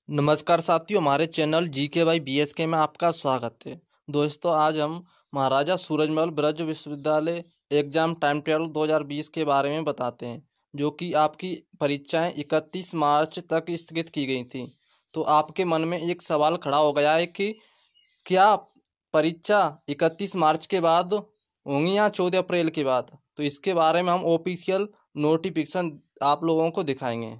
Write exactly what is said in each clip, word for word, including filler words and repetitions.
नमस्कार साथियों, हमारे चैनल जी के बाई बी एस के में आपका स्वागत है। दोस्तों, आज हम महाराजा सूरजमल ब्रज विश्वविद्यालय एग्जाम टाइम टेबल दो हज़ार बीस के बारे में बताते हैं, जो कि आपकी परीक्षाएं इकतीस मार्च तक स्थगित की गई थी। तो आपके मन में एक सवाल खड़ा हो गया है कि क्या परीक्षा इकतीस मार्च के बाद होंगी या चौदह अप्रैल के बाद। तो इसके बारे में हम ऑफिशियल नोटिफिकेशन आप लोगों को दिखाएंगे।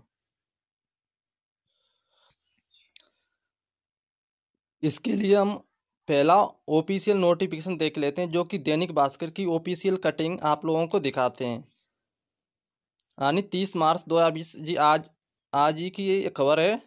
इसके लिए हम पहला ऑफिशियल नोटिफिकेशन देख लेते हैं, जो कि दैनिक भास्कर की ऑफिशियल कटिंग आप लोगों को दिखाते हैं। यानी तीस मार्च दो हज़ार बीस जी, आज आज ही की ये खबर है।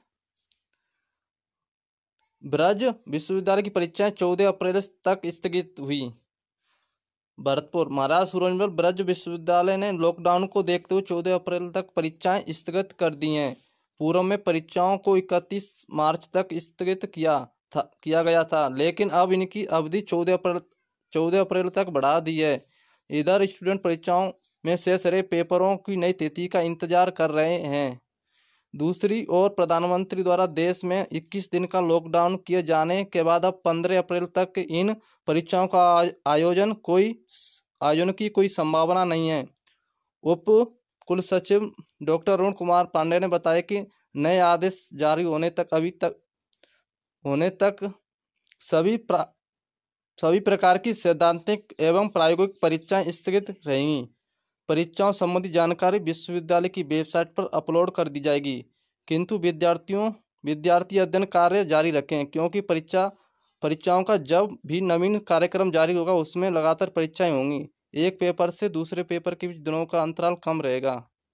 ब्रज विश्वविद्यालय की परीक्षाएं चौदह अप्रैल तक स्थगित हुई। भरतपुर महाराजा सूरजमल ब्रज विश्वविद्यालय ने लॉकडाउन को देखते हुए चौदह अप्रैल तक परीक्षाएं स्थगित कर दी हैं। पूर्व में परीक्षाओं को इकतीस मार्च तक स्थगित किया था किया गया था, लेकिन अब इनकी अवधि चौदह अप्रैल चौदह अप्रैल तक बढ़ा दी है। इधर स्टूडेंट परीक्षाओं में शेष रहे पेपरों की नई तिथि का इंतजार कर रहे हैं। दूसरी ओर प्रधानमंत्री द्वारा देश में इक्कीस दिन का लॉकडाउन किए जाने के बाद अब पंद्रह अप्रैल तक इन परीक्षाओं का आयोजन कोई आयोजन की कोई संभावना नहीं है। उप कुलसचिव डॉक्टर अरुण कुमार पांडे ने बताया कि नए आदेश जारी होने तक अभी तक होने तक सभी प्रा, सभी प्रकार की सैद्धांतिक एवं प्रायोगिक परीक्षाएं स्थगित रहेंगी। परीक्षाओं संबंधी जानकारी विश्वविद्यालय की वेबसाइट पर अपलोड कर दी जाएगी, किंतु विद्यार्थियों विद्यार्थी अध्ययन कार्य जारी रखें, क्योंकि परीक्षा परीक्षाओं का जब भी नवीन कार्यक्रम जारी होगा उसमें लगातार परीक्षाएं होंगी। एक पेपर से दूसरे पेपर के बीच दिनों का अंतराल कम रहेगा।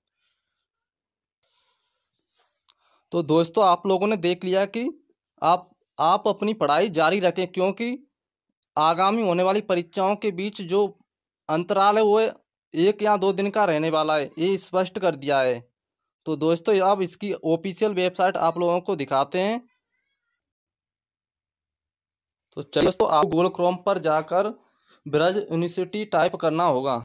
तो दोस्तों, आप लोगों ने देख लिया कि आप आप अपनी पढ़ाई जारी रखें, क्योंकि आगामी होने वाली परीक्षाओं के बीच जो अंतराल है वो एक या दो दिन का रहने वाला है, ये स्पष्ट कर दिया है। तो दोस्तों, अब इसकी ऑफिशियल वेबसाइट आप लोगों को दिखाते हैं। तो चलिए दोस्तों, आप गूगल क्रोम पर जाकर ब्रज यूनिवर्सिटी टाइप करना होगा।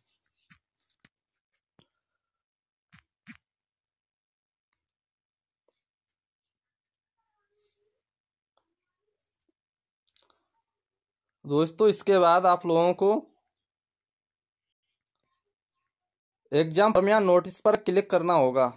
दोस्तों, इसके बाद आप लोगों को एग्जाम प्रमेय नोटिस पर क्लिक करना होगा।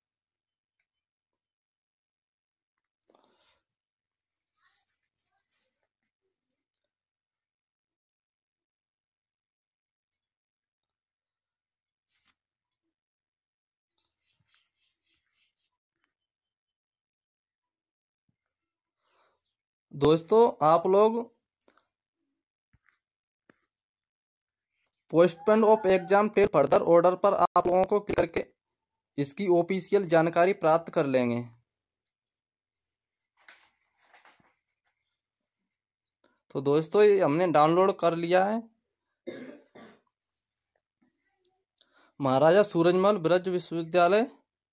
दोस्तों, आप लोग postpone of exam till further order पर आप लोगों को क्लिक करके इसकी ऑफिशियल जानकारी प्राप्त कर लेंगे। तो दोस्तों, ये हमने डाउनलोड कर लिया है। महाराजा सूरजमल ब्रज विश्वविद्यालय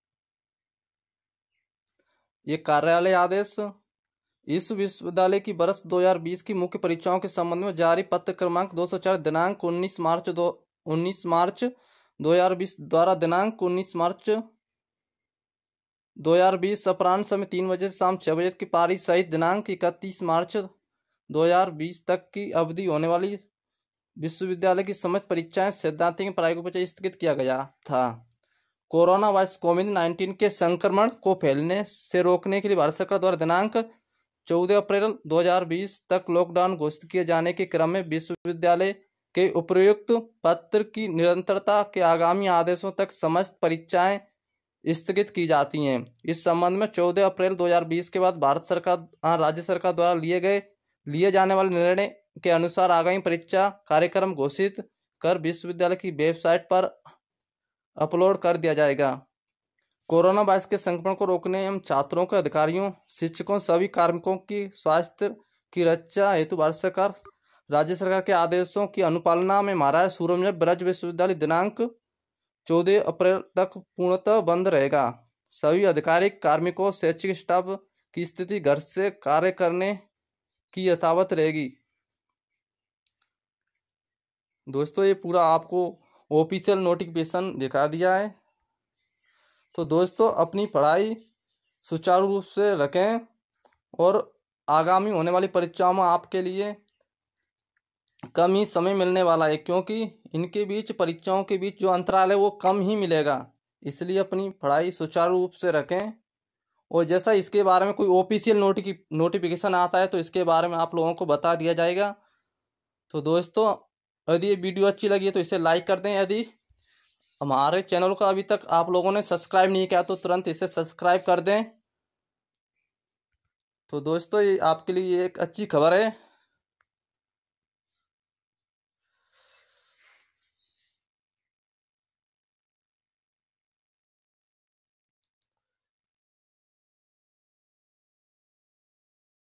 ये कार्यालय आदेश इस विश्वविद्यालय की वर्ष दो हज़ार बीस की मुख्य परीक्षाओं के संबंध में जारी पत्र क्रमांक दो सौ चार दिनांक उन्नीस मार्च दो उन्नीस मार्च दो हज़ार बीस द्वारा दिनांक उन्नीस मार्च दो हज़ार बीस अपराह्न समय तीन बजे से शाम छः बजे की पारी सहित दिनांक इकतीस मार्च दो हज़ार बीस तक की अवधि होने वाली विश्वविद्यालय की समस्त परीक्षाएं सैद्धांतिक प्रायोगिक परीक्षा स्थगित किया गया था। कोरोना वायरस कोविड नाइन्टीन के संक्रमण को फैलने से रोकने के लिए भारत सरकार द्वारा दिनांक चौदह अप्रैल दो हज़ार बीस तक लॉकडाउन घोषित किए जाने के क्रम में विश्वविद्यालय के उपयुक्त पत्र की निरंतरता के आगामी आदेशों तक समस्त परीक्षाएं स्थगित की जाती हैं। इस संबंध में चौदह अप्रैल दो हज़ार बीस के बाद भारत सरकार राज्य सरकार द्वारा लिए गए लिए जाने वाले निर्णय के अनुसार आगामी परीक्षा कार्यक्रम घोषित कर विश्वविद्यालय की वेबसाइट पर अपलोड कर दिया जाएगा। कोरोना वायरस के संक्रमण को रोकने एवं छात्रों के अधिकारियों शिक्षकों सभी कार्मिकों की स्वास्थ्य की रक्षा हेतु भारत सरकार राज्य सरकार के आदेशों की अनुपालना में महाराजा सूरजमल ब्रज विश्वविद्यालय दिनांक चौदह अप्रैल तक पूर्णतः बंद रहेगा। सभी आधिकारिक कार्मिकों शैक्षिक स्टाफ की स्थिति घर से कार्य करने की यथावत रहेगी। दोस्तों, ये पूरा आपको ऑफिशियल नोटिफिकेशन दिखा दिया है। तो दोस्तों, अपनी पढ़ाई सुचारू रूप से रखें और आगामी होने वाली परीक्षाओं में आपके लिए कम ही समय मिलने वाला है, क्योंकि इनके बीच परीक्षाओं के बीच जो अंतराल है वो कम ही मिलेगा। इसलिए अपनी पढ़ाई सुचारू रूप से रखें। और जैसा इसके बारे में कोई ऑफिशियल नोटिफि नोटिफिकेशन आता है तो इसके बारे में आप लोगों को बता दिया जाएगा। तो दोस्तों, यदि ये वीडियो अच्छी लगी है तो इसे लाइक कर दें। यदि हमारे चैनल को अभी तक आप लोगों ने सब्सक्राइब नहीं किया तो तुरंत इसे सब्सक्राइब कर दें। तो दोस्तों, ये आपके लिए एक अच्छी खबर है।